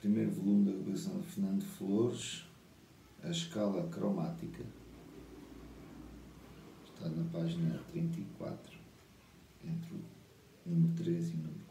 Primeiro volume da coleção de Fernando Flores, a escala cromática. Está na página 34, entre o número 3 e o número